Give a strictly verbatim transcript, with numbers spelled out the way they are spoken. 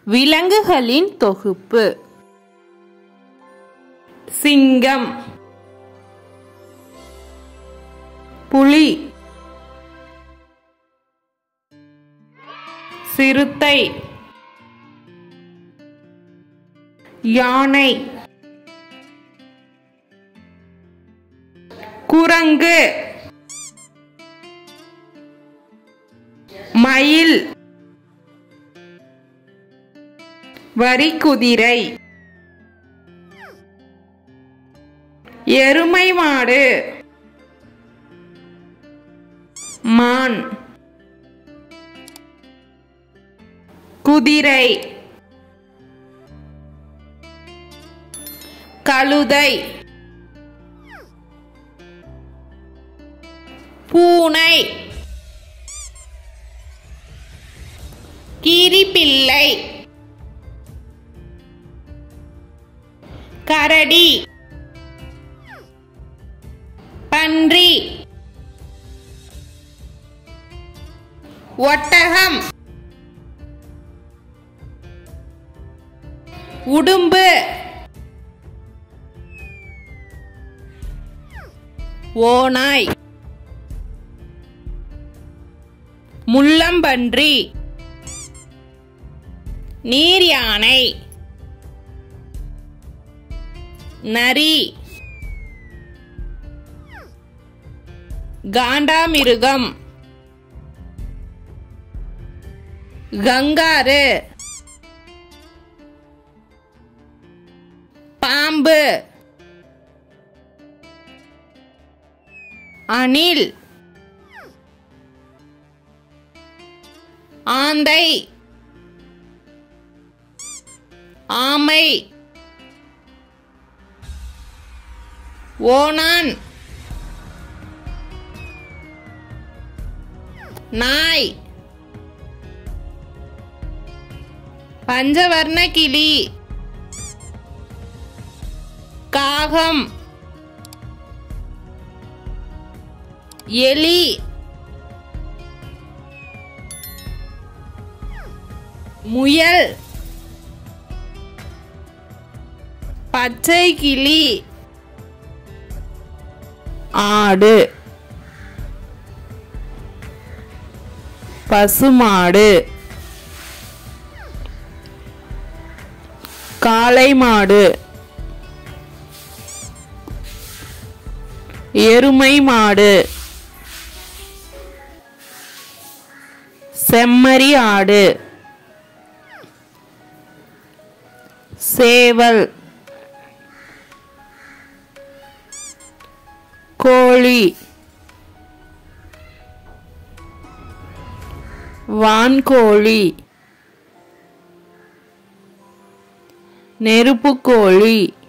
விலங்குகளின் தொகுப்பு. சிங்கம், புலி, சிறுத்தை, யானை, குரங்கு, மயில், வரிக்குதிரை, எருமை மாடு, மான், குதிரை, கழுதை, பூனை, கீரிப்பிள்ளை, கரடி, பன்றி, ஒட்டகம், உடும்பு, ஓநாய், முள்ளம்பன்றி, நீர் யானை, நரி, காண்டாமிருகம், கங்காரு, பாம்பு, அணில், ஆந்தை, ஆமை, ஓணான், நாய், பஞ்சவர்ண கிளி, காகம், எலி, முயல், பச்சை கிளி, ஆடு, பசுமாடு, காளை மாடு, எருமை மாடு, செம்மறி ஆடு, சேவல், கோழி, வான்கோழி, நெருப்புக்கோழி,